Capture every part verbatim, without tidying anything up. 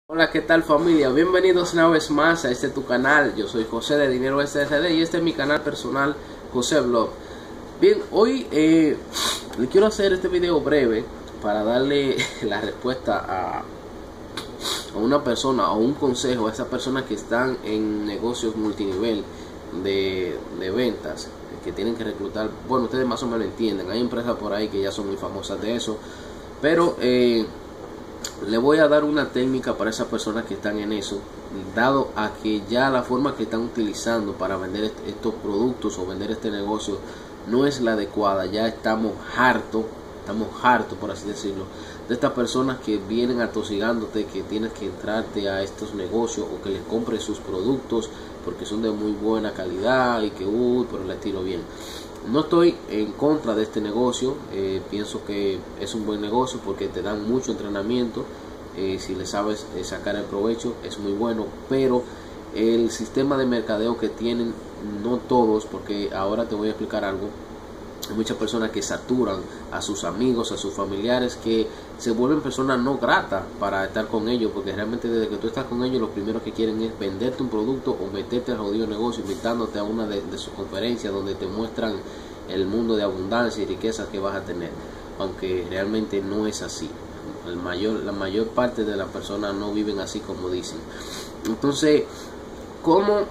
Hola, ¿qué tal familia? Bienvenidos una vez más a este tu canal. Yo soy José de Dinero S R D y este es mi canal personal, José Blog. Bien, hoy eh, le quiero hacer este video breve para darle la respuesta a, a una persona o un consejo a esas personas que están en negocios multinivel de, de ventas, que tienen que reclutar. Bueno, ustedes más o menos entienden, hay empresas por ahí que ya son muy famosas de eso, pero eh, le voy a dar una técnica para esas personas que están en eso, dado a que ya la forma que están utilizando para vender estos productos o vender este negocio no es la adecuada. Ya estamos hartos, estamos hartos por así decirlo, de estas personas que vienen atosigándote que tienes que entrarte a estos negocios o que les compres sus productos porque son de muy buena calidad y que uy, por el estilo bien. No estoy en contra de este negocio, eh, pienso que es un buen negocio porque te dan mucho entrenamiento, eh, si le sabes eh, sacar el provecho es muy bueno, pero el sistema de mercadeo que tienen, no todos, porque ahora te voy a explicar algo. Hay muchas personas que saturan a sus amigos, a sus familiares, que se vuelven personas no gratas para estar con ellos, porque realmente desde que tú estás con ellos lo primero que quieren es venderte un producto o meterte al jodido negocio, invitándote a una de, de sus conferencias donde te muestran el mundo de abundancia y riquezas que vas a tener, aunque realmente no es así. El mayor, la mayor parte de las personas no viven así como dicen. Entonces, ¿cómo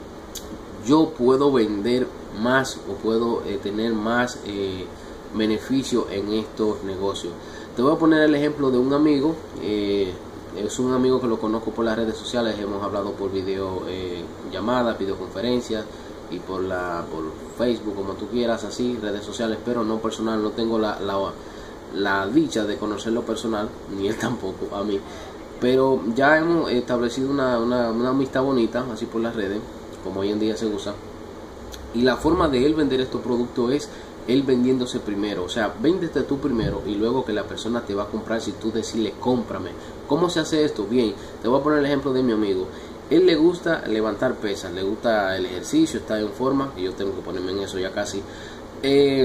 yo puedo vender más o puedo eh, tener más eh, beneficio en estos negocios? Te voy a poner el ejemplo de un amigo. eh, es un amigo que lo conozco por las redes sociales, hemos hablado por video eh, llamadas, videoconferencias y por la por Facebook, como tú quieras, así, redes sociales, pero no personal. No tengo la, la, la dicha de conocerlo personal, ni él tampoco a mí, pero ya hemos establecido una, una, una amistad bonita, así por las redes, como hoy en día se usa. Y la forma de él vender estos productos es él vendiéndose primero. O sea, véndete tú primero y luego que la persona te va a comprar si tú decides cómprame. ¿Cómo se hace esto? Bien, te voy a poner el ejemplo de mi amigo. Él le gusta levantar pesas, le gusta el ejercicio, está en forma, y yo tengo que ponerme en eso ya casi. Eh,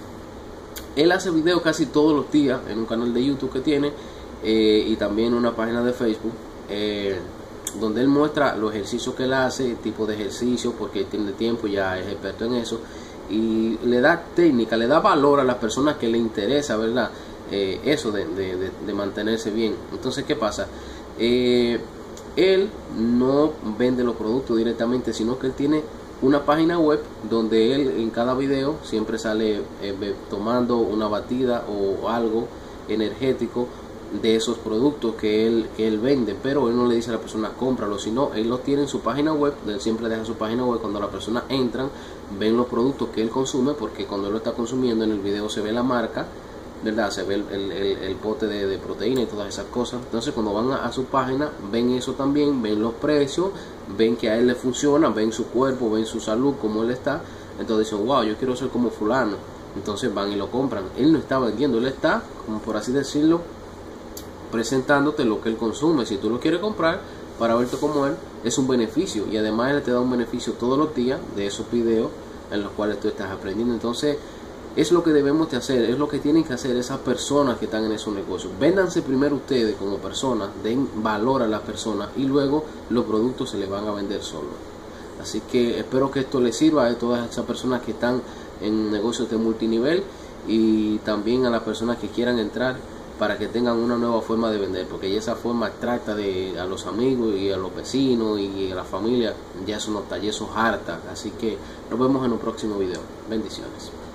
él hace videos casi todos los días en un canal de YouTube que tiene, eh, y también una página de Facebook, eh, donde él muestra los ejercicios que él hace, tipo de ejercicio, porque él tiene tiempo, ya es experto en eso, y le da técnica, le da valor a las personas que le interesa, ¿verdad? Eh, eso de, de, de, de mantenerse bien. Entonces, ¿qué pasa? Eh, él no vende los productos directamente, sino que él tiene una página web donde él en cada video siempre sale eh, tomando una batida o algo energético de esos productos que él, que él vende, pero él no le dice a la persona cómpralo, sino él los tiene en su página web. Él siempre deja su página web. Cuando la persona entran, ven los productos que él consume, porque cuando él lo está consumiendo en el video se ve la marca, ¿verdad? Se ve el, el, el, el pote de, de proteína y todas esas cosas. Entonces cuando van a, a su página ven eso también, ven los precios, ven que a él le funciona, ven su cuerpo, ven su salud, como él está. Entonces dicen, wow, yo quiero ser como fulano. Entonces van y lo compran. Él no está vendiendo, él está, como por así decirlo, presentándote lo que él consume. Si tú lo quieres comprar para verte como él, es un beneficio, y además él te da un beneficio todos los días de esos videos en los cuales tú estás aprendiendo. Entonces es lo que debemos de hacer, es lo que tienen que hacer esas personas que están en esos negocios. Véndanse primero ustedes como personas, den valor a las personas y luego los productos se les van a vender solos. Así que espero que esto les sirva a todas esas personas que están en negocios de multinivel, y también a las personas que quieran entrar, para que tengan una nueva forma de vender, porque ya esa forma trata de a los amigos y a los vecinos y a la familia, ya eso no está, ya eso harta. Así que nos vemos en un próximo video. Bendiciones.